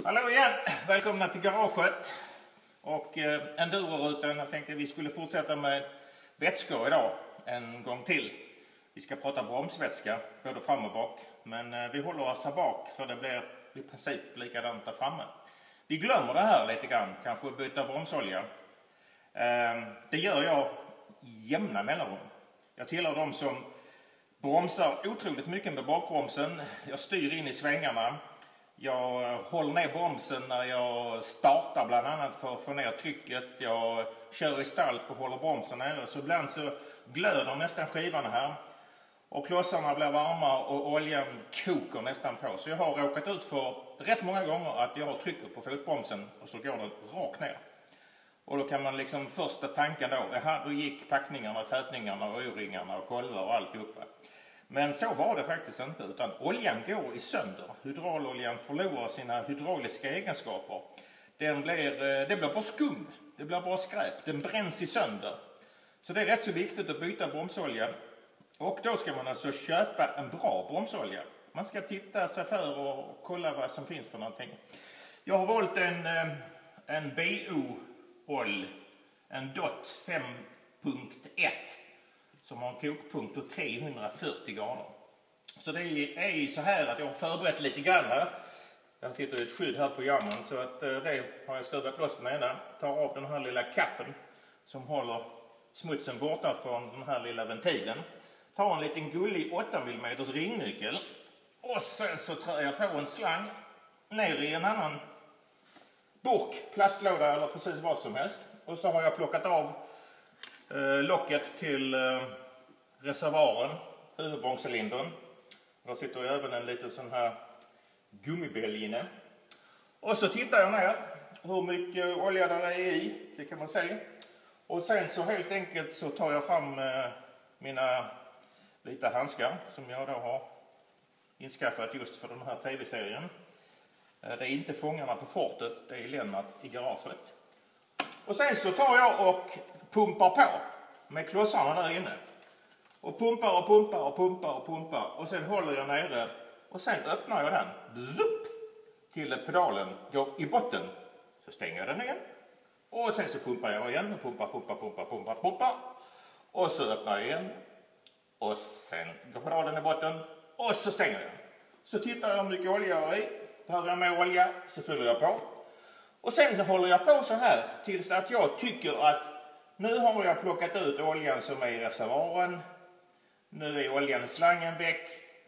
Hallå igen! Välkomna till garaget och endurorutan. Jag tänkte vi skulle fortsätta med vätskor idag en gång till. Vi ska prata bromsvätska både fram och bak, men vi håller oss här bak för det blir i princip likadant där framme. Vi glömmer det här lite grann, kanske byta bromsolja. Det gör jag jämna mellanrum. Jag tillhör de som bromsar otroligt mycket med bakbromsen. Jag styr in i svängarna. Jag håller ner bromsen när jag startar bland annat för att få ner trycket. Jag kör i stall och håller bromsen nere. Så ibland så glöder nästan skivan här. Och klossarna blir varma och oljan kokar nästan på. Så jag har råkat ut för rätt många gånger att jag trycker på fotbromsen och så går den rakt ner. Och då kan man liksom första tanken då gick packningarna, tätningarna och o-ringarna och kollar och alltihopa. Men så var det faktiskt inte, utan oljan går i sönder. Hydrauloljan förlorar sina hydrauliska egenskaper. Det blir bara skum, det blir bara skräp, den bränns i sönder. Så det är rätt så viktigt att byta bromsolja. Och då ska man alltså köpa en bra bromsolja. Man ska titta sig för och kolla vad som finns för någonting. Jag har valt en BO-oll, en DOT 5.1. som har en kokpunkt på 340 grader. Så det är så här att jag har förberett lite grann här. Den sitter ett skydd här på jammen, så att det har jag skruvat loss den ena. Tar av den här lilla kappen som håller smutsen borta från den här lilla ventilen. Tar en liten gullig 8 mm ringnyckel. Och sen så trär jag på en slang ner i en annan burk, plastlåda eller precis vad som helst. Och så har jag plockat av locket till reservoaren, huvudbromscylindern. Där sitter även en liten sån här gummibälg inne. Och så tittar jag ner hur mycket olja där är i, det kan man se. Och sen så helt enkelt så tar jag fram mina vita handskar som jag då har inskaffat just för den här tv-serien. Det är inte Fångarna på fortet, det är Lennart i garaget. Och sen så tar jag och pumpar på med klossarna där inne. Och pumpar och pumpar och pumpar och pumpar. Och sen håller jag nere. Och sen öppnar jag den. Zup! Till pedalen går i botten. Så stänger jag den igen. Och sen så pumpar jag igen. Och pumpar. Och så öppnar jag igen. Och sen går pedalen i botten. Och så stänger jag. Så tittar jag hur mycket olja jag har i. Behöver jag mer olja så fyller jag på. Och sen håller jag på så här tills att jag tycker att nu har jag plockat ut oljan som är i reservoaren. Nu är oljan i slangen väck.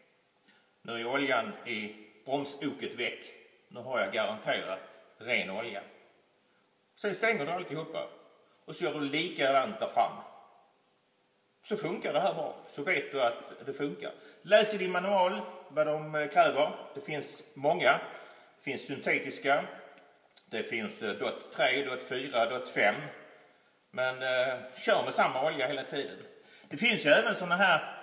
Nu är oljan i bromsoket väck. Nu har jag garanterat ren olja. Sen stänger du alltihopa. Och så gör du likadant där fram. Så funkar det här bra. Så vet du att det funkar. Läs i din manual vad de kräver. Det finns många. Det finns syntetiska. Det finns DOT 3, DOT 4, DOT 5. Men kör med samma olja hela tiden. Det finns ju även såna här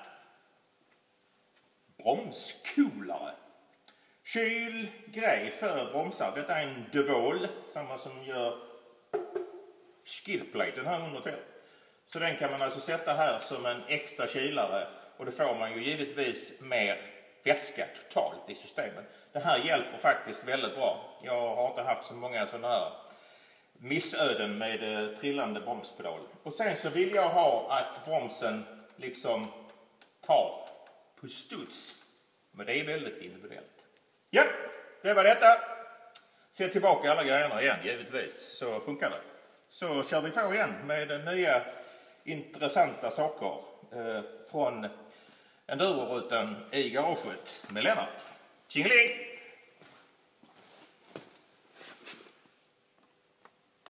bromskulare. Kylgrej för bromsar. Detta är en DeWalt, samma som gör skidplaten här under till. Så den kan man alltså sätta här som en extra kylare. Och då får man ju givetvis mer vätska totalt i systemet. Det här hjälper faktiskt väldigt bra. Jag har inte haft så många sådana här missöden med trillande bromspedal. Och sen så vill jag ha att bromsen liksom tar på studs. Men det är väldigt individuellt. Ja, det var detta. Se tillbaka alla grejerna igen givetvis. Så funkar det. Så kör vi på igen med nya intressanta saker från endurorutan i garaget med Lennart. Tjingeling!